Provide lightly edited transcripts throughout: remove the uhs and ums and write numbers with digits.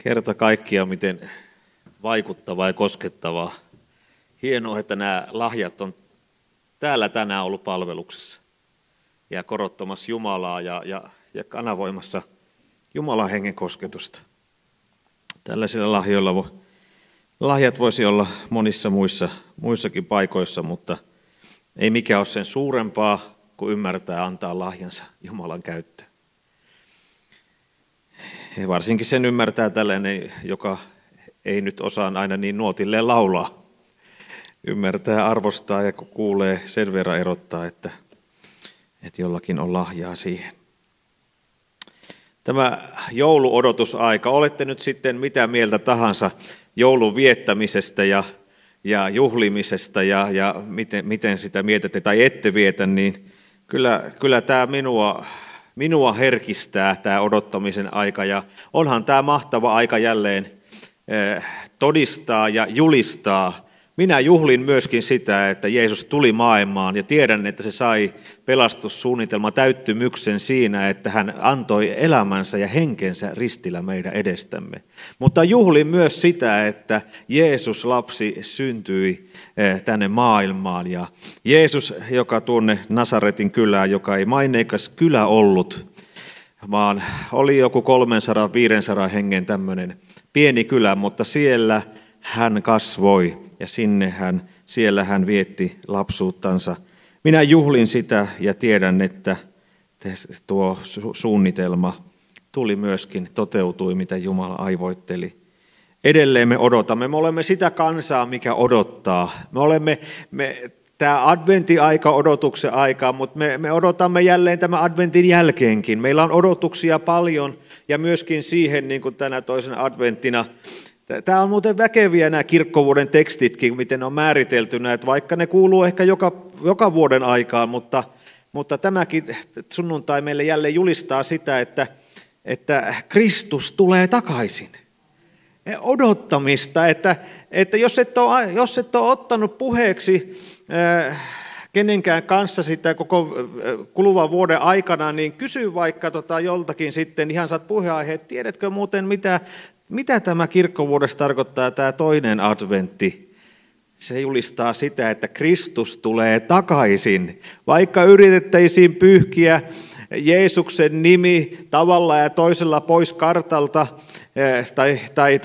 Kerta kaikkiaan, miten vaikuttavaa ja koskettavaa. Hienoa, että nämä lahjat on täällä tänään ollut palveluksessa ja korottamassa Jumalaa ja kanavoimassa Jumalan hengen kosketusta. Tällaisilla lahjoilla lahjat voisi olla monissa muissakin paikoissa, mutta ei mikään ole sen suurempaa kuin ymmärtää antaa lahjansa Jumalan käyttöön. Ja varsinkin sen ymmärtää tällainen, joka ei nyt osaa aina niin nuotilleen laulaa. Ymmärtää, arvostaa ja kun kuulee, sen verran erottaa, että jollakin on lahjaa siihen. Tämä jouluodotusaika, olette nyt sitten mitä mieltä tahansa joulun viettämisestä ja juhlimisesta ja miten sitä mietitte tai ette vietä, niin kyllä tämä minua herkistää tämä odottamisen aika ja onhan tämä mahtava aika jälleen todistaa ja julistaa. Minä juhlin myöskin sitä, että Jeesus tuli maailmaan ja tiedän, että se sai pelastussuunnitelman täyttymyksen siinä, että hän antoi elämänsä ja henkensä ristillä meidän edestämme. Mutta juhlin myös sitä, että Jeesus lapsi syntyi tänne maailmaan ja Jeesus, joka tuonne Nasaretin kylään, joka ei maineikas kylä ollut, vaan oli joku 300-500 hengen tämmöinen pieni kylä, mutta siellä hän kasvoi ja siellä hän vietti lapsuuttansa. Minä juhlin sitä ja tiedän, että tuo suunnitelma toteutui, mitä Jumala aivoitteli. Edelleen me odotamme. Me olemme sitä kansaa, mikä odottaa. Tämä adventtiaika odotuksen aikaa, mutta me odotamme jälleen tämän adventin jälkeenkin. Meillä on odotuksia paljon ja myöskin siihen, niin kuin tänä toisena adventtina. Tämä on muuten väkeviä nämä kirkkovuoden tekstitkin, miten ne on määritelty, että vaikka ne kuuluu ehkä joka vuoden aikaan, mutta tämäkin sunnuntai meille jälleen julistaa sitä, että Kristus tulee takaisin. Odottamista, että jos et ole ottanut puheeksi kenenkään kanssa sitä koko kuluvan vuoden aikana, niin kysy vaikka joltakin sitten ihan saat puheenaiheet, tiedätkö muuten mitä tämä kirkkovuodessa tarkoittaa tämä toinen adventti? Se julistaa sitä, että Kristus tulee takaisin. Vaikka yritettäisiin pyyhkiä Jeesuksen nimi tavalla ja toisella pois kartalta tai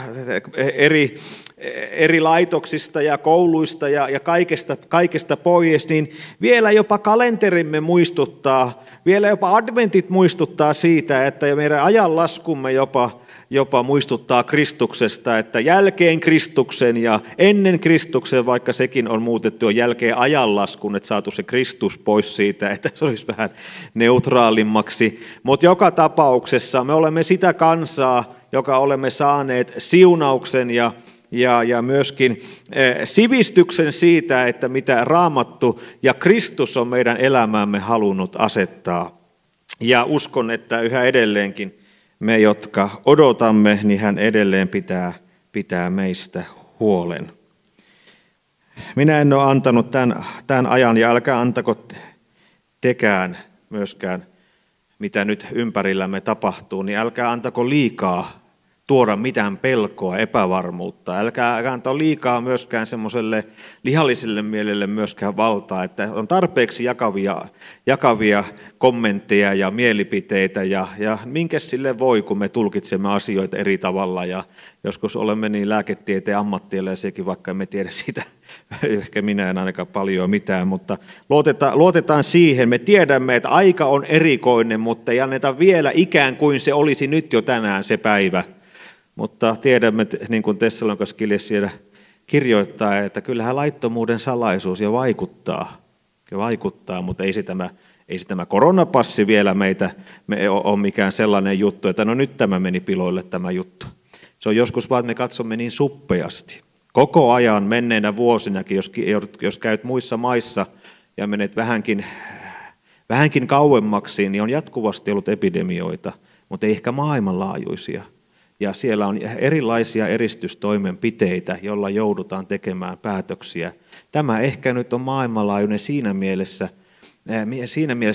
eri laitoksista ja kouluista ja kaikesta pois, niin vielä jopa kalenterimme muistuttaa, vielä jopa adventit muistuttaa siitä, että meidän ajanlaskumme jopa muistuttaa Kristuksesta, että jälkeen Kristuksen ja ennen Kristuksen, vaikka sekin on muutettu jo jälkeen ajanlaskun, että saatu se Kristus pois siitä, että se olisi vähän neutraalimmaksi. Mutta joka tapauksessa me olemme sitä kansaa, joka olemme saaneet siunauksen ja myöskin sivistyksen siitä, että mitä Raamattu ja Kristus on meidän elämäämme halunnut asettaa. Ja uskon, että yhä edelleenkin me, jotka odotamme, niin hän edelleen pitää meistä huolen. Minä en ole antanut tämän ajan, ja älkää antako tekään myöskään, mitä nyt ympärillämme tapahtuu, niin älkää antako liikaa tuoda mitään pelkoa, epävarmuutta. Älkää antako liikaa myöskään semmoiselle lihalliselle mielelle myöskään valtaa, että on tarpeeksi jakavia kommentteja ja mielipiteitä ja minkä sille voi, kun me tulkitsemme asioita eri tavalla ja joskus olemme niin lääketieteen ammattilaisiakin, vaikka emme tiedä siitä, ehkä minä en ainakaan paljon mitään, mutta luotetaan siihen. Me tiedämme, että aika on erikoinen, mutta ei anneta vielä ikään kuin se olisi nyt jo tänään se päivä. Mutta tiedämme, niin kuin Tessalonikas-kirjassa siellä kirjoittaa, että kyllähän laittomuuden salaisuus jo vaikuttaa, mutta ei se tämä koronapassi vielä me ole mikään sellainen juttu, että no nyt tämä meni piloille tämä juttu. Se on joskus vaan, että me katsomme niin suppeasti. Koko ajan menneinä vuosinakin, jos käyt muissa maissa ja menet vähänkin kauemmaksi, niin on jatkuvasti ollut epidemioita, mutta ei ehkä maailmanlaajuisia. Ja siellä on erilaisia eristystoimenpiteitä, joilla joudutaan tekemään päätöksiä. Tämä ehkä nyt on maailmanlaajuinen siinä mielessä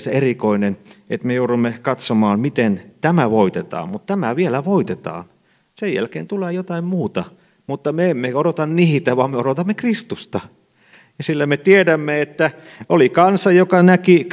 erikoinen, että me joudumme katsomaan, miten tämä voitetaan. Mutta tämä vielä voitetaan. Sen jälkeen tulee jotain muuta, mutta me emme odota niitä, vaan me odotamme Kristusta. Ja sillä me tiedämme, että oli kansa, joka näki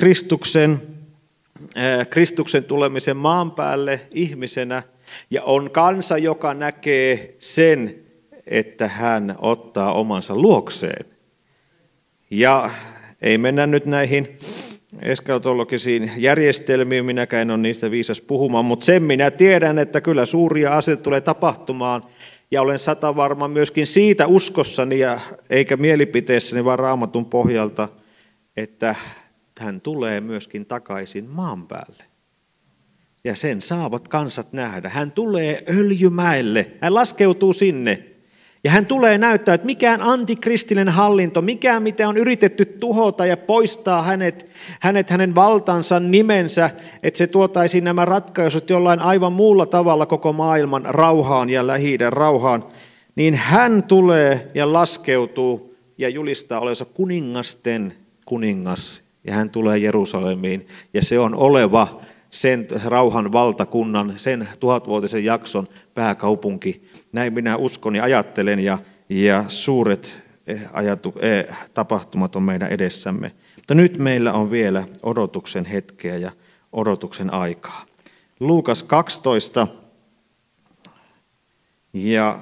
Kristuksen tulemisen maan päälle ihmisenä, ja on kansa, joka näkee sen, että hän ottaa omansa luokseen. Ja ei mennä nyt näihin eskatologisiin järjestelmiin, minäkään en ole niistä viisas puhumaan, mutta sen minä tiedän, että kyllä suuria asioita tulee tapahtumaan, ja olen satavarma myöskin siitä uskossani, eikä mielipiteessäni, vaan Raamatun pohjalta, että hän tulee myöskin takaisin maan päälle. Ja sen saavat kansat nähdä. Hän tulee Öljymäelle, hän laskeutuu sinne. Ja hän tulee näyttää, että mikään antikristillinen hallinto, mikään mitä on yritetty tuhota ja poistaa hänen valtansa, nimensä, että se tuotaisiin nämä ratkaisut jollain aivan muulla tavalla koko maailman rauhaan ja Lähi-idän rauhaan, niin hän tulee ja laskeutuu ja julistaa olevansa kuningasten kuningas. Ja hän tulee Jerusalemiin ja se on oleva sen rauhan valtakunnan, sen 1000-vuotisen jakson pääkaupunki. Näin minä uskon ja ajattelen ja suuret tapahtumat on meidän edessämme. Mutta nyt meillä on vielä odotuksen hetkeä ja odotuksen aikaa. Luukas 12 ja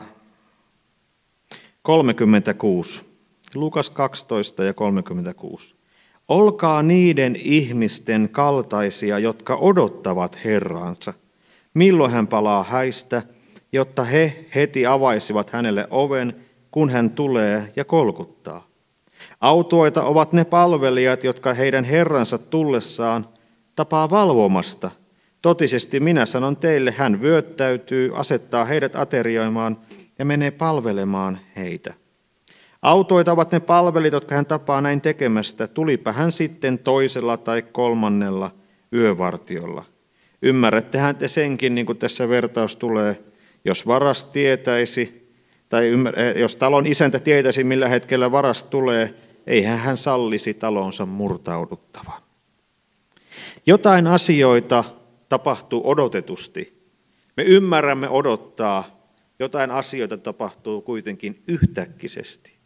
36. Luukas 12 ja 36. Olkaa niiden ihmisten kaltaisia, jotka odottavat Herraansa, milloin hän palaa häistä, jotta he heti avaisivat hänelle oven, kun hän tulee ja kolkuttaa. Autuaita ovat ne palvelijat, jotka heidän Herransa tullessaan tapaa valvomasta. Totisesti minä sanon teille, hän vyöttäytyy, asettaa heidät aterioimaan ja menee palvelemaan heitä. Autoita ovat ne palvelijat, jotka hän tapaa näin tekemästä, tulipa hän sitten toisella tai kolmannella yövartiolla. Ymmärrättehän te senkin, niin kuin tässä vertaus tulee, jos varas tietäisi, tai jos talon isäntä tietäisi, millä hetkellä varas tulee, eihän hän sallisi talonsa murtauduttavan. Jotain asioita tapahtuu odotetusti. Me ymmärrämme odottaa, jotain asioita tapahtuu kuitenkin yhtäkkisesti.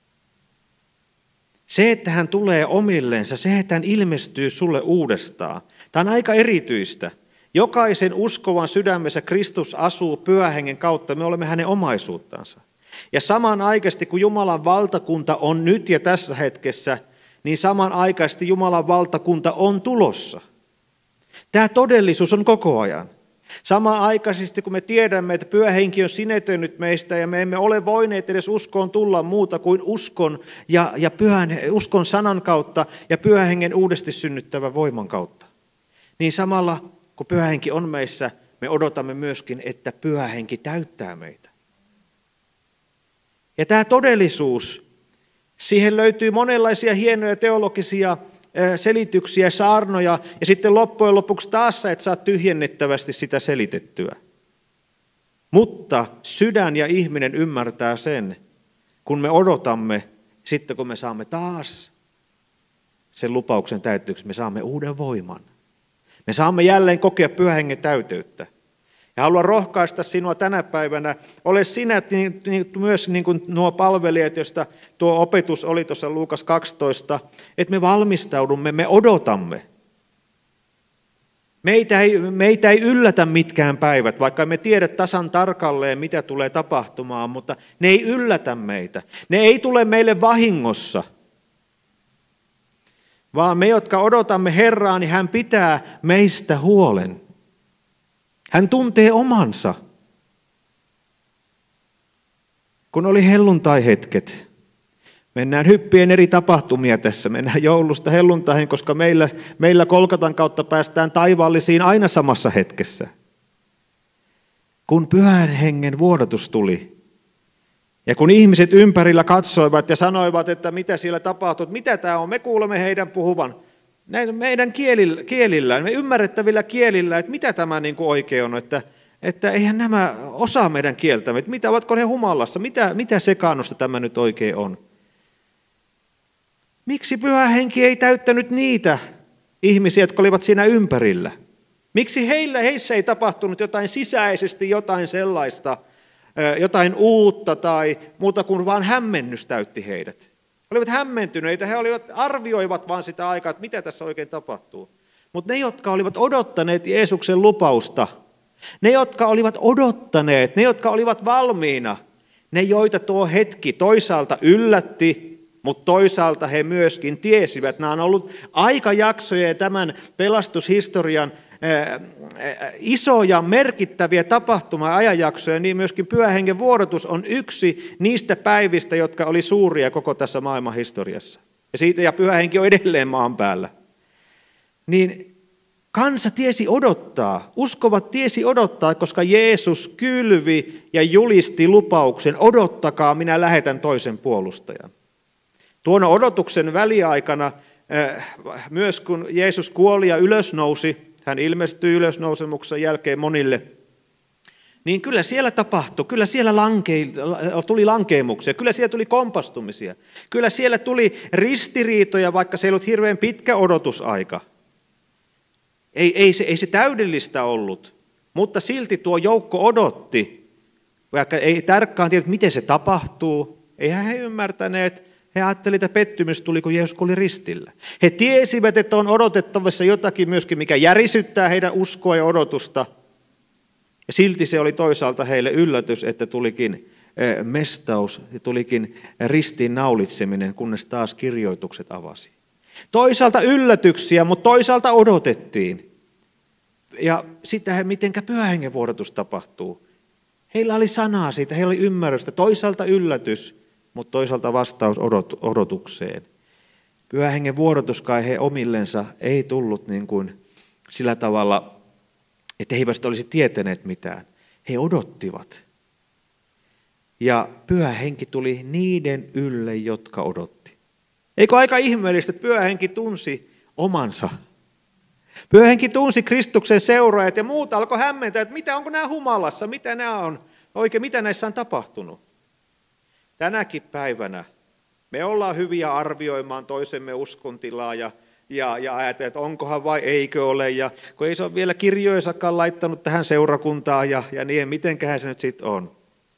Se, että hän tulee omillensa, se, että hän ilmestyy sulle uudestaan, tämä on aika erityistä. Jokaisen uskovan sydämessä Kristus asuu Pyhän Hengen kautta, me olemme hänen omaisuuttansa. Ja samanaikaisesti, kun Jumalan valtakunta on nyt ja tässä hetkessä, niin samanaikaisesti Jumalan valtakunta on tulossa. Tämä todellisuus on koko ajan. Samanaikaisesti, kun me tiedämme, että Pyhä Henki on sinetöinyt meistä ja me emme ole voineet edes uskoon tulla muuta kuin uskon ja uskon sanan kautta ja Pyhän Hengen uudesti synnyttävän voiman kautta. Niin samalla, kun Pyhä Henki on meissä, me odotamme myöskin, että Pyhä Henki täyttää meitä. Ja tämä todellisuus, siihen löytyy monenlaisia hienoja teologisia selityksiä, saarnoja, ja sitten loppujen lopuksi taas sä et saa tyhjennettävästi sitä selitettyä. Mutta sydän ja ihminen ymmärtää sen, kun me odotamme, sitten kun me saamme taas sen lupauksen täyttyksi, me saamme uuden voiman. Me saamme jälleen kokea Pyhän Hengen täyteyttä. Ja haluan rohkaista sinua tänä päivänä, ole sinä myös niin kuin nuo palvelijat, joista tuo opetus oli tuossa Luukas 12, että me valmistaudumme, me odotamme. Meitä ei yllätä mitkään päivät, vaikka me tiedä tasan tarkalleen, mitä tulee tapahtumaan, mutta ne ei yllätä meitä. Ne ei tule meille vahingossa, vaan me, jotka odotamme Herraa, niin hän pitää meistä huolen. Hän tuntee omansa. Kun oli helluntai-hetket, mennään hyppien eri tapahtumia tässä, mennään joulusta helluntaihin, koska meillä Kolkatan kautta päästään taivaallisiin aina samassa hetkessä. Kun Pyhän Hengen vuodatus tuli, ja kun ihmiset ympärillä katsoivat ja sanoivat, että mitä siellä tapahtuu, että mitä tämä on, me kuulemme heidän puhuvan. Näin meidän kielillään, me ymmärrettävillä kielillä, että mitä tämä niin kuin oikein on, että eihän nämä osaa meidän kieltämme, että mitä ovatko he humalassa, mitä sekaannusta tämä nyt oikein on. Miksi Pyhä Henki ei täyttänyt niitä ihmisiä, jotka olivat siinä ympärillä? Miksi heissä ei tapahtunut jotain sisäisesti, jotain sellaista, jotain uutta tai muuta kuin vaan hämmennys täytti heidät. He olivat hämmentyneitä, arvioivat vaan sitä aikaa, että mitä tässä oikein tapahtuu. Mutta ne, jotka olivat odottaneet Jeesuksen lupausta, ne, jotka olivat odottaneet, ne, jotka olivat valmiina, ne, joita tuo hetki toisaalta yllätti, mutta toisaalta he myöskin tiesivät. Nämä on ollut aikajaksoja ja tämän pelastushistorian isoja merkittäviä tapahtuma- ja ajanjaksoja, niin myöskin Pyhän Hengen vuodatus on yksi niistä päivistä, jotka oli suuria koko tässä maailman historiassa. Ja Pyhä Henki on edelleen maan päällä. Niin kansa tiesi odottaa, uskovat tiesi odottaa, koska Jeesus kylvi ja julisti lupauksen, odottakaa, minä lähetän toisen puolustajan. Tuona odotuksen väliaikana, myös kun Jeesus kuoli ja ylösnousi, hän ilmestyi ylösnousemuksen jälkeen monille, niin kyllä siellä tapahtui, kyllä siellä tuli lankeemuksia, kyllä siellä tuli kompastumisia, kyllä siellä tuli ristiriitoja, vaikka se ei ollut hirveän pitkä odotusaika. Ei se täydellistä ollut, mutta silti tuo joukko odotti, vaikka ei tarkkaan tiedä, miten se tapahtuu, eihän he ymmärtäneet. He ajattelivat, että pettymys tuli, kun Jeesus oli ristillä. He tiesivät, että on odotettavassa jotakin myöskin, mikä järisyttää heidän uskoa ja odotusta. Ja silti se oli toisaalta heille yllätys, että tulikin mestaus ja tulikin ristiin naulitseminen, kunnes taas kirjoitukset avasi. Toisaalta yllätyksiä, mutta toisaalta odotettiin. Ja sitten mitenkä Pyhän Hengen vuodatus tapahtuu. Heillä oli sanaa siitä, heillä oli ymmärrystä. Toisaalta yllätys, mutta toisaalta vastaus odotukseen. Pyhän Hengen vuodatus kai he omillensa ei tullut niin kuin sillä tavalla, että he eivät olisi tietäneet mitään. He odottivat. Ja Pyhä Henki tuli niiden ylle, jotka odotti. Eikö aika ihmeellistä, että Pyhä Henki tunsi omansa? Pyhä Henki tunsi Kristuksen seuraajat ja muut alkoi hämmentää, että onko nämä humalassa, mitä nämä on, oikein mitä näissä on tapahtunut. Tänäkin päivänä me ollaan hyviä arvioimaan toisemme uskontilaa ja ajatellaan, että onkohan vai eikö ole. Ja kun ei se ole vielä kirjoisakaan laittanut tähän seurakuntaan ja niin, mitenköhän se nyt sitten on.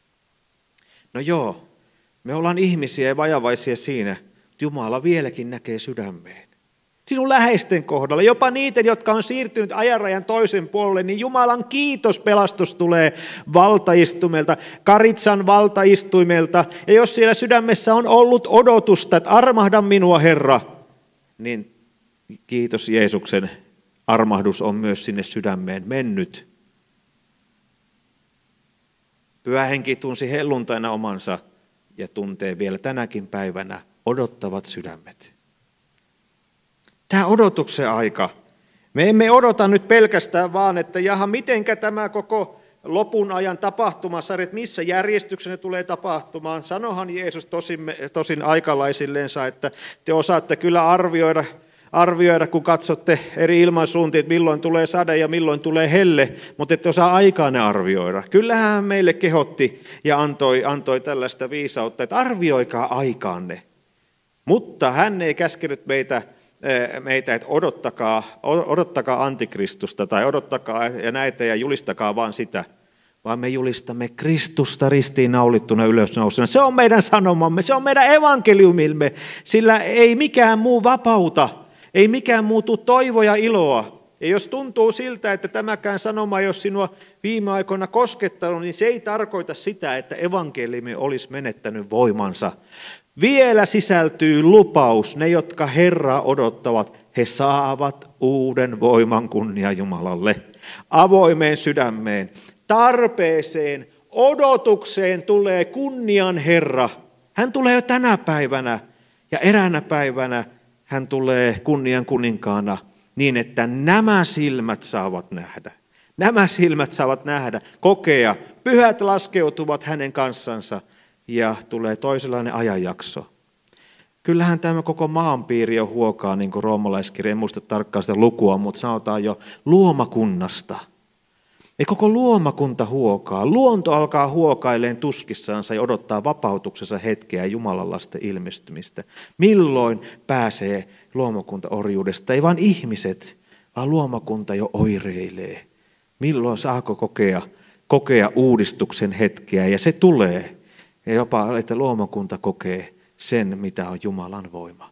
No joo, me ollaan ihmisiä ja vajavaisia siinä, että Jumala vieläkin näkee sydämeen. Sinun läheisten kohdalla, jopa niiden, jotka on siirtynyt ajanrajan toisen puolelle, niin Jumalan kiitos, pelastus tulee valtaistumelta, Karitsan valtaistuimelta. Ja jos siellä sydämessä on ollut odotusta, että armahda minua, Herra, niin kiitos Jeesuksen, armahdus on myös sinne sydämeen mennyt. Pyhä Henki tunsi helluntaina omansa ja tuntee vielä tänäkin päivänä odottavat sydämet. Tämä odotuksen aika. Me emme odota nyt pelkästään vaan, että mitenkä tämä koko lopun ajan tapahtumasarja, että missä järjestyksessä ne tulee tapahtumaan. Sanohan Jeesus tosin aikalaisillensa, että te osaatte kyllä arvioida, kun katsotte eri ilmansuuntia, että milloin tulee sade ja milloin tulee helle, mutta ette osaa aikaa ne arvioida. Kyllähän hän meille kehotti ja antoi tällaista viisautta, että arvioikaa aikaanne. Mutta hän ei käskenyt meitä, että odottakaa antikristusta tai odottakaa ja näitä ja julistakaa vaan sitä, vaan me julistamme Kristusta ristiinnaulittuna ylösnousuna. Se on meidän sanomamme, se on meidän evankeliumimme, sillä ei mikään muu vapauta, ei mikään muu tuu toivoa ja iloa. Ja jos tuntuu siltä, että tämäkään sanoma ei ole sinua viime aikoina koskettanut, niin se ei tarkoita sitä, että evankeliumi olisi menettänyt voimansa. Vielä sisältyy lupaus, ne jotka Herraa odottavat, he saavat uuden voiman kunnia Jumalalle. Avoimeen sydämeen, tarpeeseen, odotukseen tulee kunnian Herra. Hän tulee jo tänä päivänä ja eräänä päivänä hän tulee kunnian kuninkaana niin, että nämä silmät saavat nähdä. Nämä silmät saavat nähdä, kokea, pyhät laskeutuvat hänen kanssansa. Ja tulee toisenlainen ajanjakso. Kyllähän tämä koko maanpiiri on huokaa, niin kuin roomalaiskirja, en muista tarkkaan sitä lukua, mutta sanotaan jo luomakunnasta. Ja koko luomakunta huokaa. Luonto alkaa huokaileen tuskissansa ja odottaa vapautuksensa hetkeä Jumalan lasten ilmestymistä. Milloin pääsee luomakunta orjuudesta? Ei vain ihmiset, vaan luomakunta jo oireilee. Milloin saako kokea uudistuksen hetkeä, ja se tulee. Ja jopa, että luomakunta kokee sen, mitä on Jumalan voima.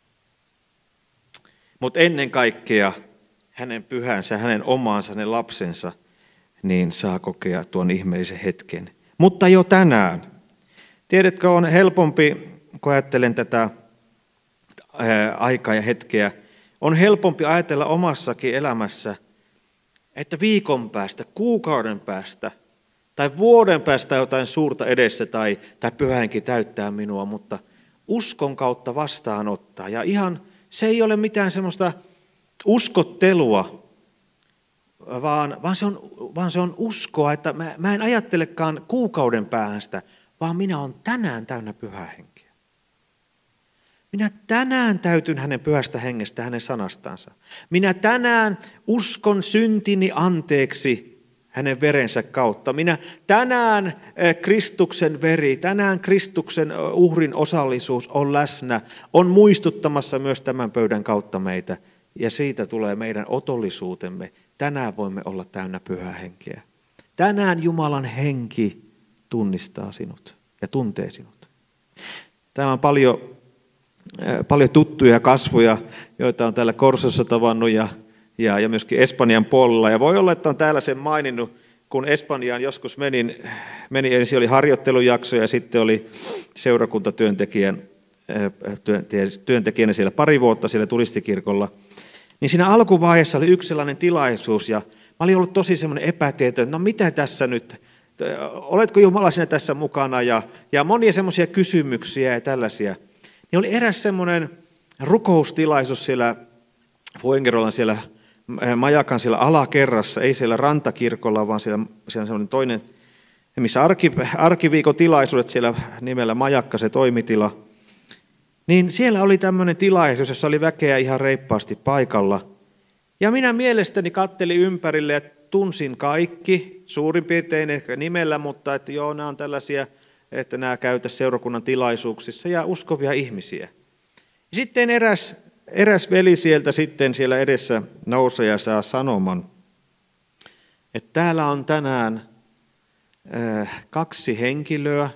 Mutta ennen kaikkea hänen pyhänsä, hänen omaansa, hänen lapsensa, niin saa kokea tuon ihmeellisen hetken. Mutta jo tänään. Tiedätkö, on helpompi, kun ajattelen tätä aikaa ja hetkeä, on helpompi ajatella omassakin elämässä, että viikon päästä, kuukauden päästä tai vuoden päästä jotain suurta edessä tai pyhänkin täyttää minua, mutta uskon kautta vastaanottaa. Ja ihan se ei ole mitään semmoista uskottelua, vaan se on uskoa, että mä en ajattelekaan kuukauden päästä, vaan minä olen tänään täynnä pyhää henkeä. Minä tänään täytyn hänen pyhästä hengestä, hänen sanastansa. Minä tänään uskon syntini anteeksi hänen verensä kautta. Minä tänään Kristuksen veri, tänään Kristuksen uhrin osallisuus on läsnä, on muistuttamassa myös tämän pöydän kautta meitä. Ja siitä tulee meidän otollisuutemme. Tänään voimme olla täynnä pyhää henkeä. Tänään Jumalan henki tunnistaa sinut ja tuntee sinut. Täällä on paljon tuttuja kasvoja, joita on täällä Korsossa tavannut ja myöskin Espanjan puolella. Ja voi olla, että on täällä sen maininnut, kun Espanjaan joskus meni ensin oli harjoittelujakso ja sitten oli seurakuntatyöntekijänä siellä pari vuotta siellä turistikirkolla. Niin siinä alkuvaiheessa oli yksi sellainen tilaisuus ja mä olin ollut tosi semmoinen epätietoinen, no mitä tässä nyt, oletko Jumala sinä tässä mukana ja monia semmoisia kysymyksiä ja tällaisia. Niin oli eräs semmoinen rukoustilaisuus siellä Fuengirolan siellä majakan siellä alakerrassa, ei siellä rantakirkolla, vaan siellä semmoinen toinen, missä arkiviikon tilaisuudet siellä nimellä majakka, se toimitila. Niin siellä oli tämmöinen tilaisuus, jossa oli väkeä ihan reippaasti paikalla. Ja minä mielestäni kattelin ympärille ja tunsin kaikki, suurin piirtein ehkä nimellä, mutta että joo, nämä on tällaisia, että nämä käytä seurakunnan tilaisuuksissa ja uskovia ihmisiä. Ja sitten eräs veli sieltä sitten siellä edessä nousee ja saa sanoman, että täällä on tänään 2 henkilöä,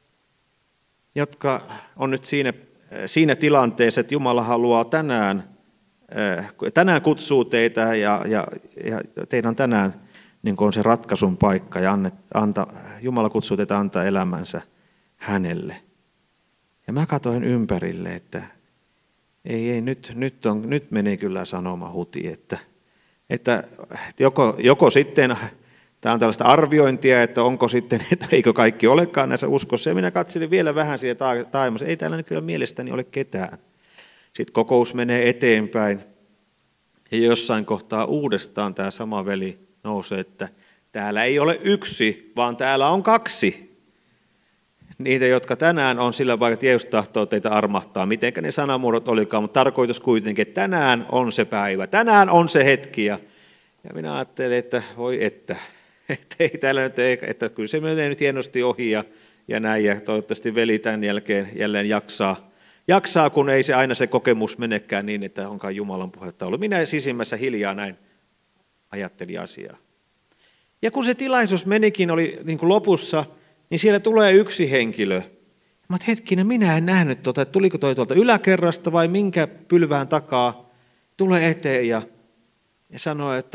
jotka on nyt siinä tilanteessa, että Jumala haluaa tänään kutsuu teitä ja teidän on tänään niin kuin on se ratkaisun paikka ja Jumala kutsuu teitä antaa elämänsä hänelle. Ja mä katsoin ympärille, että ei nyt menee kyllä sanoma huti, että joko sitten, tämä on tällaista arviointia, että onko sitten, että eikö kaikki olekaan näissä uskossa. Ja minä katselin vielä vähän siellä taivassa, ei täällä nyt kyllä mielestäni ole ketään. Sitten kokous menee eteenpäin ja jossain kohtaa uudestaan tämä sama veli nousee, että täällä ei ole 1, vaan täällä on 2. Niitä, jotka tänään on sillä vaikka, että Jeesus tahtoo teitä armahtaa, mitenkä ne sanamuodot olikaan, mutta tarkoitus kuitenkin, että tänään on se päivä, tänään on se hetki. Ja minä ajattelin, että voi että ei täällä nyt, että kyllä se menee nyt hienosti ohi ja näin, ja toivottavasti veli tämän jälkeen jälleen jaksaa, kun ei se aina se kokemus menekään niin, että onkaan Jumalan puhetta ollut. Minä sisimmässä hiljaa näin ajattelin asiaa. Ja kun se tilaisuus menikin, oli niin kuin lopussa, niin siellä tulee 1 henkilö. Mä oon, hetkinen, minä en nähnyt että tuliko toi tuolta yläkerrasta vai minkä pylvään takaa, tulee eteen ja sanoo, että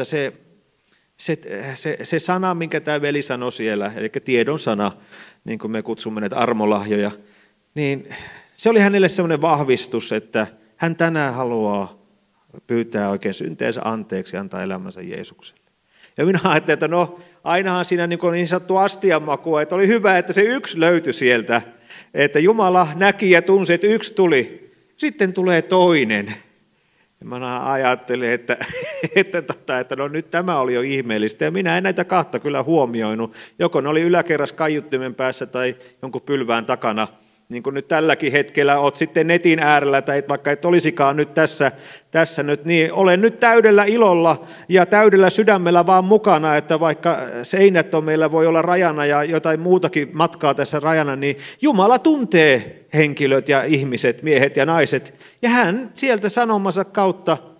se sana, minkä tämä veli sanoi siellä, eli tiedon sana, niin kuin me kutsumme näitä armolahjoja, niin se oli hänelle sellainen vahvistus, että hän tänään haluaa pyytää oikein synteensä anteeksi ja antaa elämänsä Jeesukselle. Ja minä ajattelin, että no ainahan siinä niin sanottu astianmakua, että oli hyvä, että se 1 löytyi sieltä, että Jumala näki ja tunsi, että 1 tuli, sitten tulee toinen. Ja mä ajattelin, että no nyt tämä oli jo ihmeellistä, ja minä en näitä 2 kyllä huomioinut. Joko ne oli yläkerras kaiuttimen päässä tai jonkun pylvään takana, niin kuin nyt tälläkin hetkellä olet sitten netin äärellä, tai vaikka et olisikaan nyt tässä nyt, niin olen nyt täydellä ilolla ja täydellä sydämellä vaan mukana, että vaikka seinät on meillä voi olla rajana ja jotain muutakin matkaa tässä rajana, niin Jumala tuntee henkilöt ja ihmiset, miehet ja naiset, ja hän sieltä sanomansa kautta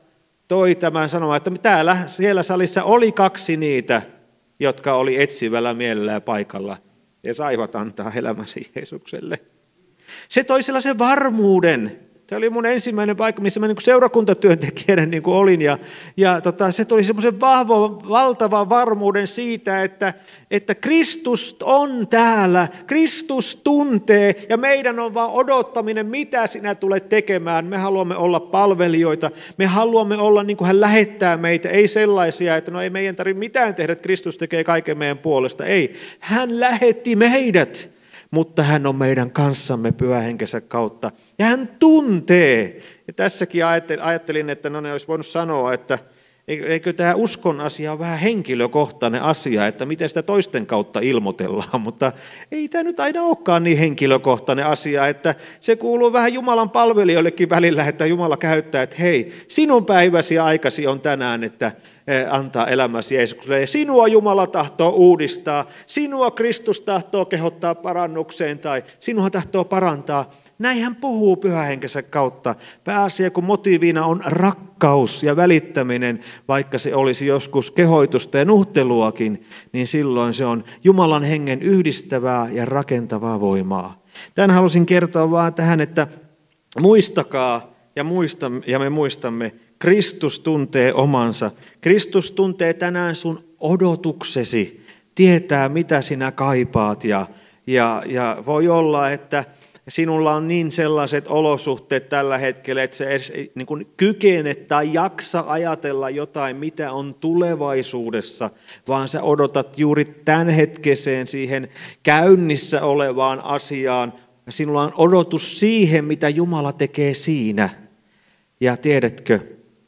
toi tämän sanomaan, että siellä salissa oli 2 niitä, jotka oli etsivällä mielellä ja paikalla ja saivat antaa elämänsä Jeesukselle. Se toi sellaisen varmuuden. Tämä oli mun ensimmäinen paikka, missä mä niin kuin seurakuntatyöntekijänä niin kuin olin. Se tuli semmoisen valtavan varmuuden siitä, että Kristus on täällä, Kristus tuntee ja meidän on vaan odottaminen, mitä sinä tulet tekemään. Me haluamme olla palvelijoita, me haluamme olla niin kuin hän lähettää meitä, ei sellaisia, että no ei meidän tarvitse mitään tehdä, että Kristus tekee kaiken meidän puolesta. Ei, hän lähetti meidät. Mutta hän on meidän kanssamme Pyhän Henkensä kautta. Ja hän tuntee. Ja tässäkin ajattelin, että ne olisi voinut sanoa, että eikö tämä uskon asia ole vähän henkilökohtainen asia, että miten sitä toisten kautta ilmoitellaan. Mutta ei tämä nyt aina olekaan niin henkilökohtainen asia, että se kuuluu vähän Jumalan palvelijoillekin välillä, että Jumala käyttää, että hei, sinun päiväsi ja aikasi on tänään, että antaa elämäsi Jeesukselle. Ja sinua Jumala tahtoo uudistaa, sinua Kristus tahtoo kehottaa parannukseen tai sinua tahtoo parantaa. Näin hän puhuu Pyhän Henkensä kautta. Pääasia, kun motiivina on rakkaus ja välittäminen, vaikka se olisi joskus kehoitusta ja nuhteluakin, niin silloin se on Jumalan hengen yhdistävää ja rakentavaa voimaa. Tämän halusin kertoa vaan tähän, että muistakaa ja me muistamme, Kristus tuntee omansa. Kristus tuntee tänään sun odotuksesi, tietää mitä sinä kaipaat ja voi olla, että sinulla on niin sellaiset olosuhteet tällä hetkellä, että sä edes niin kuin kykene tai jaksa ajatella jotain, mitä on tulevaisuudessa, vaan sä odotat juuri tämän hetkeseen siihen käynnissä olevaan asiaan. Sinulla on odotus siihen, mitä Jumala tekee siinä. Ja tiedätkö,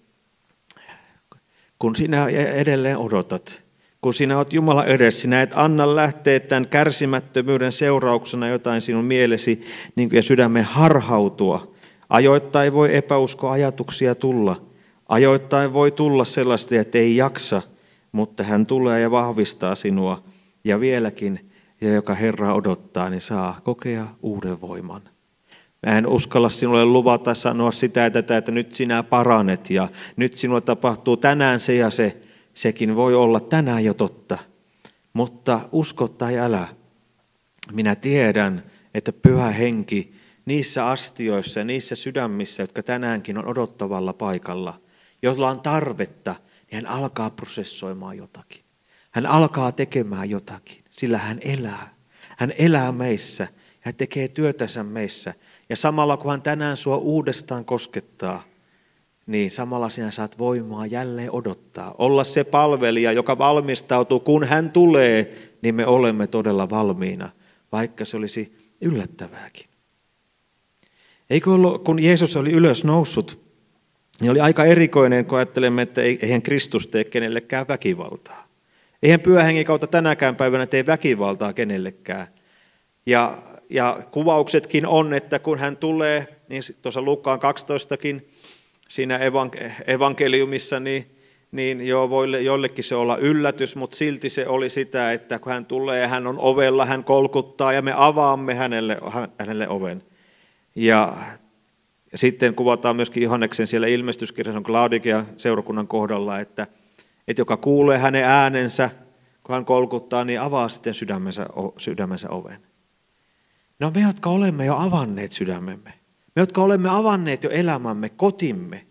kun sinä edelleen odotat, kun sinä olet Jumala edessä, sinä et anna lähteä tämän kärsimättömyyden seurauksena jotain sinun mielesi ja sydämen harhautua. Ajoittain voi epäuskoajatuksia tulla. Ajoittain voi tulla sellaista, että ei jaksa, mutta hän tulee ja vahvistaa sinua. Ja vieläkin, ja joka Herra odottaa, niin saa kokea uuden voiman. Mä en uskalla sinulle luvata sanoa sitä, että nyt sinä paranet ja nyt sinulle tapahtuu tänään se ja se. Sekin voi olla tänään jo totta, mutta usko tai älä. Minä tiedän, että Pyhä Henki niissä astioissa ja niissä sydämissä, jotka tänäänkin on odottavalla paikalla, jolla on tarvetta, niin hän alkaa prosessoimaan jotakin. Hän alkaa tekemään jotakin, sillä hän elää. Hän elää meissä ja tekee työtänsä meissä. Ja samalla kun hän tänään sua uudestaan koskettaa, niin samalla sinä saat voimaa jälleen odottaa. Olla se palvelija, joka valmistautuu, kun hän tulee, niin me olemme todella valmiina, vaikka se olisi yllättävääkin. Eikö ollut, kun Jeesus oli ylös noussut, niin oli aika erikoinen, kun ajattelemme, että eihän Kristus tee kenellekään väkivaltaa. Eihän Pyhän Hengen kautta tänäkään päivänä tee väkivaltaa kenellekään. Ja kuvauksetkin on, että kun hän tulee, niin tuossa Luukkaan 12kin, siinä evankeliumissa, niin joo, voi jollekin se olla yllätys, mutta silti se oli sitä, että kun hän tulee, hän on ovella, hän kolkuttaa ja me avaamme hänelle oven. Ja sitten kuvataan myöskin Johanneksen siellä ilmestyskirjassa on Laodikia seurakunnan kohdalla, että joka kuulee hänen äänensä, kun hän kolkuttaa, niin avaa sitten sydämensä oven. No me, jotka olemme jo avanneet sydämemme, me, jotka olemme avanneet jo elämämme, kotimme,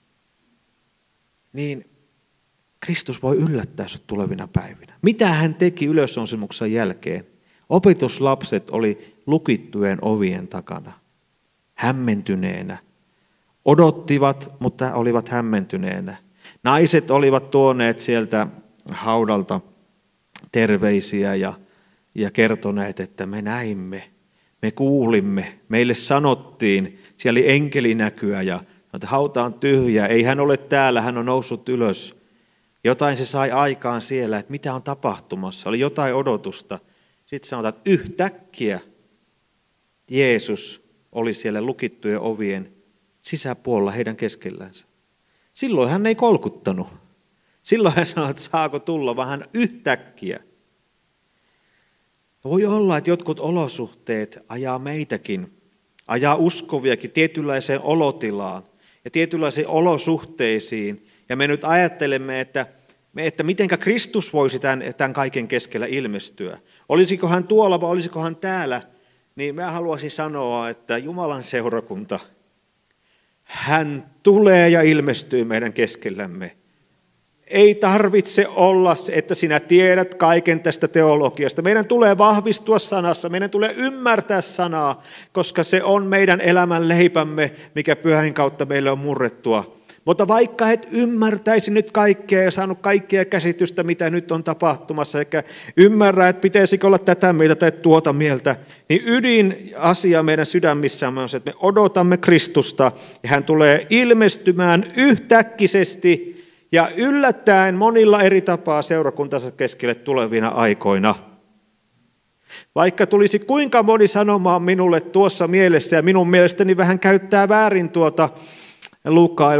niin Kristus voi yllättää sinut tulevina päivinä. Mitä hän teki ylösnousemuksen jälkeen? Opetuslapset oli lukittujen ovien takana, hämmentyneenä. Odottivat, mutta olivat hämmentyneenä. Naiset olivat tuoneet sieltä haudalta terveisiä ja kertoneet, että me näimme, me kuulimme, meille sanottiin, siellä oli enkelinäkyä ja että hauta on tyhjä, ei hän ole täällä, hän on noussut ylös. Jotain se sai aikaan siellä, että mitä on tapahtumassa, oli jotain odotusta. Sitten sanotaan, että yhtäkkiä Jeesus oli siellä lukittujen ovien sisäpuolella heidän keskellänsä. Silloin hän ei kolkuttanut. Silloin hän sanoi, että saako tulla, vaan hän yhtäkkiä. Voi olla, että jotkut olosuhteet ajaa meitäkin, ajaa uskoviakin tietynlaiseen olotilaan ja tietynlaisiin olosuhteisiin, Ja me nyt ajattelemme, että mitenkä Kristus voisi tämän kaiken keskellä ilmestyä. Olisiko hän tuolla vai olisiko hän täällä? Niin mä haluaisin sanoa, että Jumalan seurakunta, hän tulee ja ilmestyy meidän keskellämme. Ei tarvitse olla, että sinä tiedät kaiken tästä teologiasta. Meidän tulee vahvistua sanassa, meidän tulee ymmärtää sanaa, koska se on meidän elämän leipämme, mikä pyhän kautta meille on murrettua. Mutta vaikka et ymmärtäisi nyt kaikkea ja saanut kaikkea käsitystä, mitä nyt on tapahtumassa, eikä ymmärrä, että pitäisikö olla tätä mieltä tai tuota mieltä, niin ydinasia meidän sydämissämme on se, että me odotamme Kristusta ja hän tulee ilmestymään yhtäkkisesti ja yllättäen monilla eri tapaa seurakuntansa keskelle tulevina aikoina. Vaikka tulisi kuinka moni sanomaan minulle tuossa mielessä, ja minun mielestäni vähän käyttää väärin tuota Luukkaan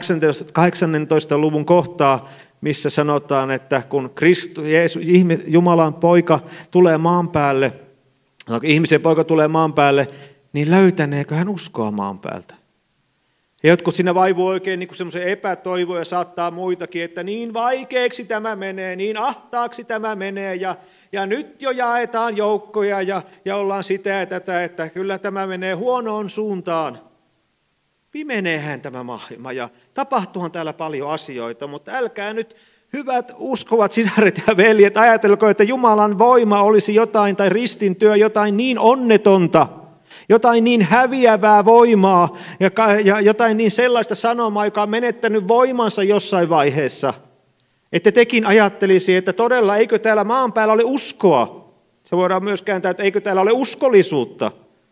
18. luvun kohtaa, missä sanotaan, että kun Jumalan poika tulee maan päälle, ihmisen poika tulee maan päälle, niin löytäneekö hän uskoa maan päältä? Ja jotkut siinä vaivuu oikein niin semmoisen epätoivoa ja saattaa muitakin, että niin vaikeaksi tämä menee, niin ahtaaksi tämä menee ja nyt jo jaetaan joukkoja ja ollaan sitä ja tätä, että kyllä tämä menee huonoon suuntaan. Pimeneehän tämä maailma ja tapahtuuhan täällä paljon asioita, mutta älkää nyt hyvät uskovat sisaret ja veljet, ajatelko, että Jumalan voima olisi jotain tai ristin työ jotain niin onnetonta, jotain niin häviävää voimaa ja jotain niin sellaista sanomaa, joka on menettänyt voimansa jossain vaiheessa. Että tekin ajattelisi, että todella eikö täällä maan päällä ole uskoa. Se voidaan myös kääntää, että eikö täällä ole uskollisuutta.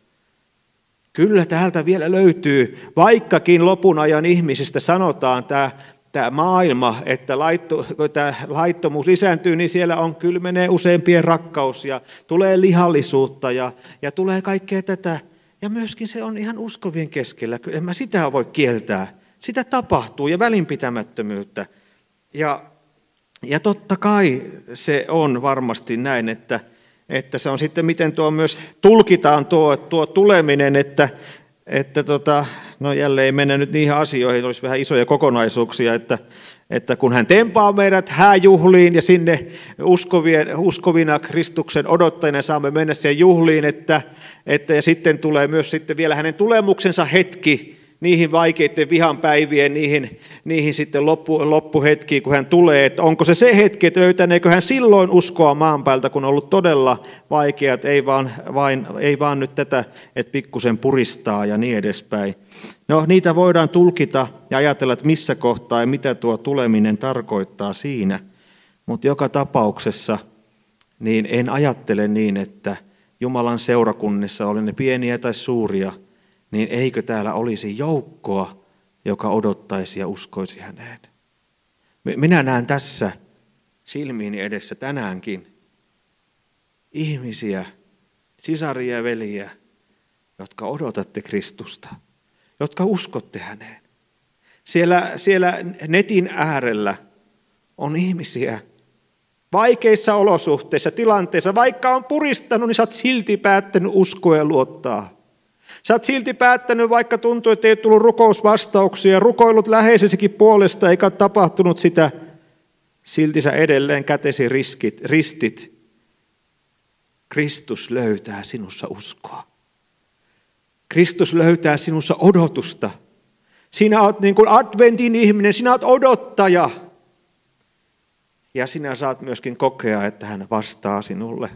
Kyllä täältä vielä löytyy, vaikkakin lopun ajan ihmisistä sanotaan tämä maailma, että tämä laittomuus lisääntyy, niin siellä kyllä menee useampien rakkaus ja tulee lihallisuutta ja tulee kaikkea tätä. Ja myöskin se on ihan uskovien keskellä, en mä sitä voi kieltää. Sitä tapahtuu ja välinpitämättömyyttä. Ja totta kai se on varmasti näin, että se on sitten, miten tuo myös tulkitaan tuo tuleminen, no jälleen ei mennä nyt niihin asioihin, olisi vähän isoja kokonaisuuksia, että kun hän tempaa meidät hääjuhliin ja sinne uskovina Kristuksen odottajina saamme mennä siihen juhliin, ja sitten tulee myös sitten vielä hänen tulemuksensa hetki, niihin vaikeiden vihan päivien, niihin sitten loppuhetkiin, kun hän tulee, että onko se hetki, että löytäneekö hän silloin uskoa maan päältä, kun on ollut todella vaikeat, ei vaan nyt tätä, että pikkusen puristaa ja niin edespäin. No niitä voidaan tulkita ja ajatella, että missä kohtaa ja mitä tuo tuleminen tarkoittaa siinä, mutta joka tapauksessa niin en ajattele niin, että Jumalan seurakunnissa, oli ne pieniä tai suuria, niin eikö täällä olisi joukkoa, joka odottaisi ja uskoisi häneen. Minä näen tässä silmiini edessä tänäänkin ihmisiä, sisaria ja veliä, jotka odotatte Kristusta, jotka uskotte häneen. Siellä netin äärellä on ihmisiä vaikeissa olosuhteissa, tilanteissa, vaikka on puristanut, niin sä oot silti päättänyt uskoa ja luottaa. Sä oot silti päättänyt, vaikka tuntuu, että ei ole tullut rukousvastauksia, rukoillut läheisesikin puolesta, eikä ole tapahtunut sitä, silti sä edelleen kätesi ristit. Kristus löytää sinussa uskoa. Kristus löytää sinussa odotusta. Sinä oot niin kuin adventin ihminen, sinä oot odottaja. Ja sinä saat myöskin kokea, että hän vastaa sinulle.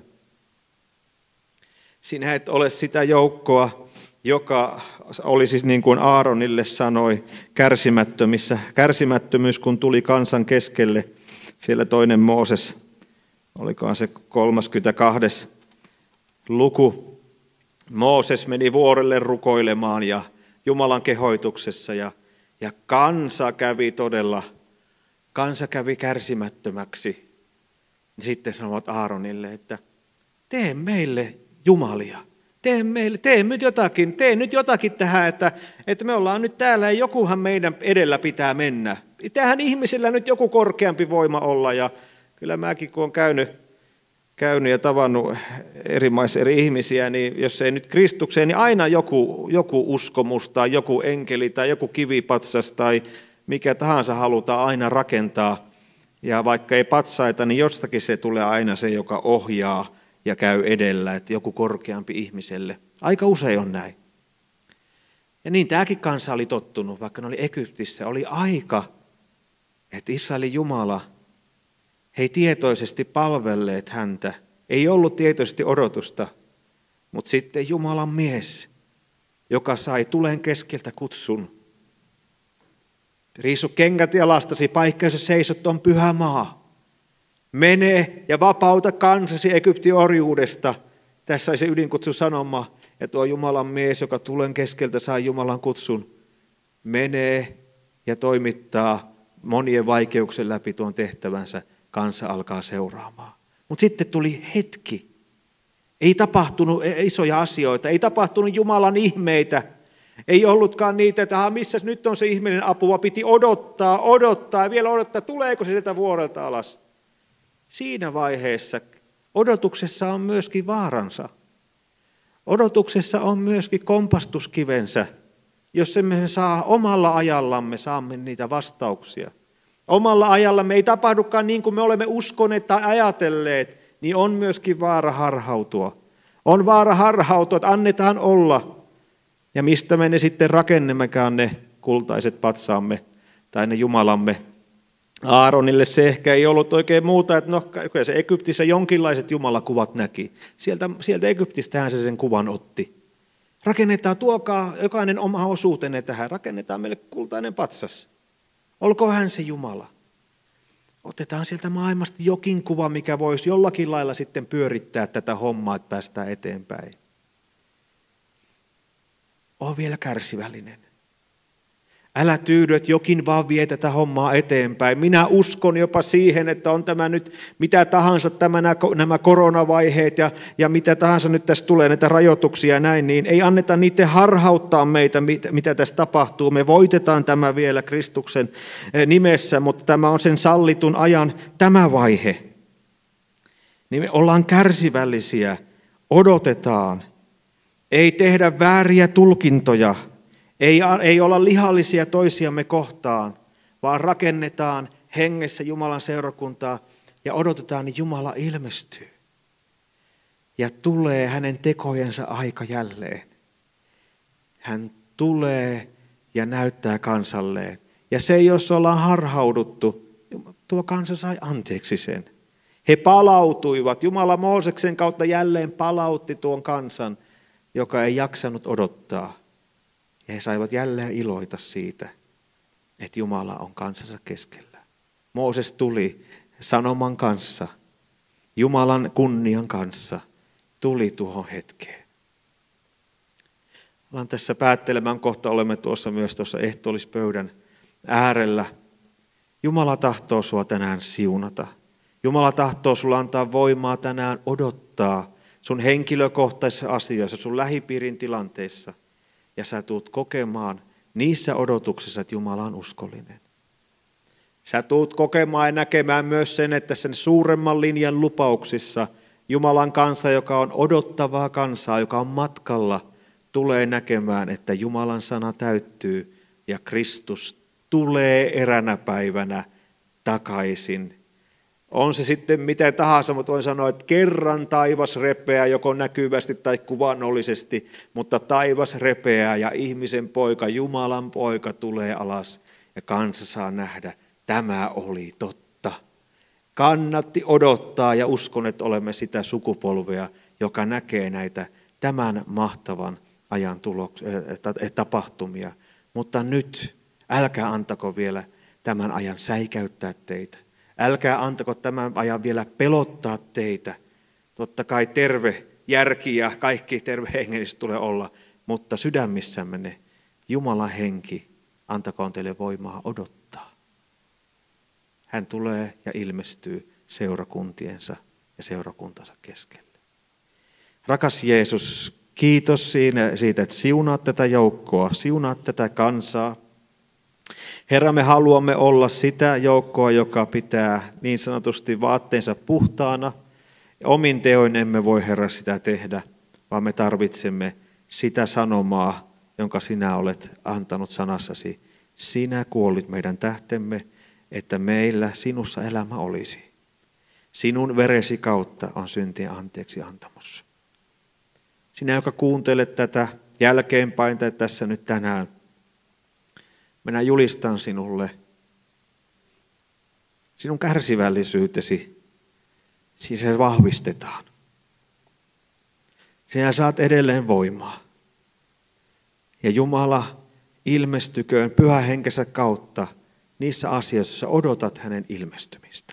Sinä et ole sitä joukkoa, joka oli siis niin kuin Aaronille sanoi kärsimättömyys, kun tuli kansan keskelle. Siellä toinen Mooses, olikohan se 32. luku. Mooses meni vuorelle rukoilemaan ja Jumalan kehoituksessa ja kansa kävi kärsimättömäksi. Sitten sanovat Aaronille, että tee meille jumalia. Tee nyt jotakin tähän, että me ollaan nyt täällä ja jokuhan meidän edellä pitää mennä. Tähän ihmisellä nyt joku korkeampi voima olla ja kyllä mäkin kun olen käynyt ja tavannut eri maissa eri ihmisiä, niin jos ei nyt Kristukseen, niin aina joku uskomus tai joku enkeli tai joku kivipatsas tai mikä tahansa halutaan aina rakentaa. Ja vaikka ei patsaita, niin jostakin se tulee aina se, joka ohjaa ja käy edellä, että joku korkeampi ihmiselle. Aika usein on näin. Ja niin tämäkin kansa oli tottunut, vaikka ne oli Egyptissä. Oli aika, että Israelin Jumala, he ei tietoisesti palvelleet häntä. Ei ollut tietoisesti odotusta, mutta sitten Jumalan mies, joka sai tulen keskeltä kutsun. Riisu kengät jalastasi, paikka, jossa seisot, on pyhä maa. Mene ja vapauta kansasi Egyptin orjuudesta. Tässä oli se ydinkutsun sanoma, ja tuo Jumalan mies, joka tulen keskeltä sai Jumalan kutsun, menee ja toimittaa monien vaikeuksien läpi tuon tehtävänsä. Kansa alkaa seuraamaan. Mutta sitten tuli hetki. Ei tapahtunut isoja asioita, ei tapahtunut Jumalan ihmeitä. Ei ollutkaan niitä, että missä nyt on se ihmeellinen apu, vaan piti odottaa ja vielä odottaa, tuleeko se sieltä vuorelta alas. Siinä vaiheessa odotuksessa on myöskin vaaransa. Odotuksessa on myöskin kompastuskivensä, jos emme saa omalla ajallamme, saamme niitä vastauksia. Omalla ajallamme ei tapahdukaan niin kuin me olemme uskoneet tai ajatelleet, niin on myöskin vaara harhautua. On vaara harhautua, että annetaan olla. Ja mistä me ne sitten rakennemmekaan ne kultaiset patsaamme tai ne Jumalamme. Aaronille se ehkä ei ollut oikein muuta, että no kyllä se Egyptissä jonkinlaiset jumalakuvat näki. Sieltä Egyptistähän se sen kuvan otti. Rakennetaan, tuokaa jokainen oma osuutenne tähän, rakennetaan meille kultainen patsas. Olkoon hän se Jumala. Otetaan sieltä maailmasta jokin kuva, mikä voisi jollakin lailla sitten pyörittää tätä hommaa, että päästään eteenpäin. Ole vielä kärsivällinen. Älä tyydy, että jokin vaan vie tätä hommaa eteenpäin. Minä uskon jopa siihen, että on tämä nyt mitä tahansa nämä koronavaiheet ja mitä tahansa nyt tässä tulee näitä rajoituksia ja näin, niin ei anneta niiden harhauttaa meitä, mitä tässä tapahtuu. Me voitetaan tämä vielä Kristuksen nimessä, mutta tämä on sen sallitun ajan tämä vaihe. Niin me ollaan kärsivällisiä, odotetaan, ei tehdä vääriä tulkintoja. Ei olla lihallisia toisiamme kohtaan, vaan rakennetaan hengessä Jumalan seurakuntaa ja odotetaan, niin Jumala ilmestyy. Ja tulee hänen tekojensa aika jälleen. Hän tulee ja näyttää kansalleen. Ja se, jos ollaan harhauduttu, tuo kansa sai anteeksi sen. He palautuivat. Jumala Mooseksen kautta jälleen palautti tuon kansan, joka ei jaksanut odottaa. Ja he saivat jälleen iloita siitä, että Jumala on kansansa keskellä. Mooses tuli sanoman kanssa, Jumalan kunnian kanssa, tuli tuohon hetkeen. Ollaan tässä päättelemään kohta, olemme myös tuossa ehtoollispöydän äärellä. Jumala tahtoo sua tänään siunata. Jumala tahtoo sulla antaa voimaa tänään odottaa sun henkilökohtaisissa asioissa, sun lähipiirin tilanteissa. Ja sä tuut kokemaan niissä odotuksissa, että Jumala on uskollinen. Sä tuut kokemaan ja näkemään myös sen, että sen suuremman linjan lupauksissa Jumalan kansa, joka on odottavaa kansaa, joka on matkalla, tulee näkemään, että Jumalan sana täyttyy ja Kristus tulee eränä päivänä takaisin. On se sitten mitä tahansa, mutta voin sanoa, että kerran taivas repeää, joko näkyvästi tai kuvannollisesti, mutta taivas repeää ja ihmisen poika, Jumalan poika tulee alas ja kansa saa nähdä, tämä oli totta. Kannatti odottaa ja uskon, että olemme sitä sukupolvea, joka näkee näitä tämän mahtavan ajan tapahtumia. Mutta nyt älkää antako vielä tämän ajan säikäyttää teitä. Älkää antako tämän ajan vielä pelottaa teitä. Totta kai terve järki ja kaikki tervehengellistä tulee olla, mutta sydämissämme ne Jumalan henki antakoon teille voimaa odottaa. Hän tulee ja ilmestyy seurakuntiensa ja seurakuntansa keskelle. Rakas Jeesus, kiitos siitä, että siunaat tätä joukkoa, siunaat tätä kansaa. Herra, me haluamme olla sitä joukkoa, joka pitää niin sanotusti vaatteensa puhtaana. Omin teoin emme voi, Herra, sitä tehdä, vaan me tarvitsemme sitä sanomaa, jonka sinä olet antanut sanassasi, sinä kuolit meidän tähtemme, että meillä sinussa elämä olisi. Sinun veresi kautta on syntien anteeksi antamus. Sinä, joka kuuntelet tätä jälkeenpäin tai tässä nyt tänään, minä julistan sinulle sinun kärsivällisyytesi, siis se vahvistetaan. Sinä saat edelleen voimaa. Ja Jumala ilmestyköön Pyhän Henkensä kautta niissä asioissa, joissa odotat hänen ilmestymistä.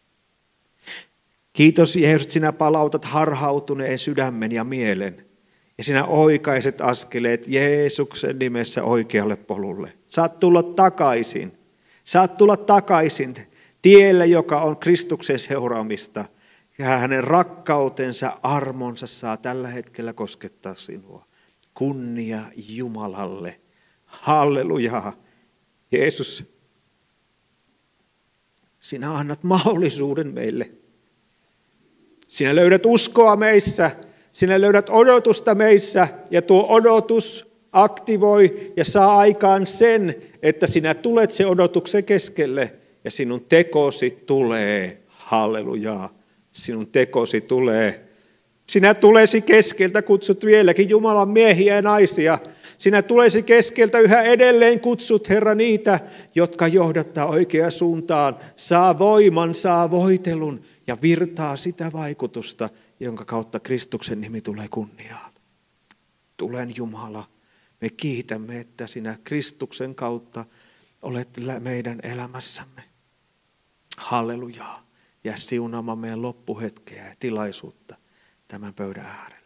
Kiitos Jeesus, että sinä palautat harhautuneen sydämen ja mielen. Ja sinä oikaiset askeleet Jeesuksen nimessä oikealle polulle. Saat tulla takaisin. Saat tulla takaisin tielle, joka on Kristuksen seuraamista. Ja hänen rakkautensa, armonsa saa tällä hetkellä koskettaa sinua. Kunnia Jumalalle. Halleluja. Jeesus, sinä annat mahdollisuuden meille. Sinä löydät uskoa meissä. Sinä löydät odotusta meissä ja tuo odotus aktivoi ja saa aikaan sen, että sinä tulet se odotuksen keskelle ja sinun tekosi tulee. Hallelujaa. Sinun tekosi tulee. Sinä tulesi keskeltä kutsut vieläkin Jumalan miehiä ja naisia. Sinä tulesi keskeltä yhä edelleen kutsut, Herra, niitä, jotka johdattaa oikeaan suuntaan. Saa voiman, saa voitelun ja virtaa sitä vaikutusta, jonka kautta Kristuksen nimi tulee kunniaan. Tulen Jumala, me kiitämme, että sinä Kristuksen kautta olet meidän elämässämme. Hallelujaa. Ja siunaamaan meidän loppuhetkeä ja tilaisuutta tämän pöydän ääreen.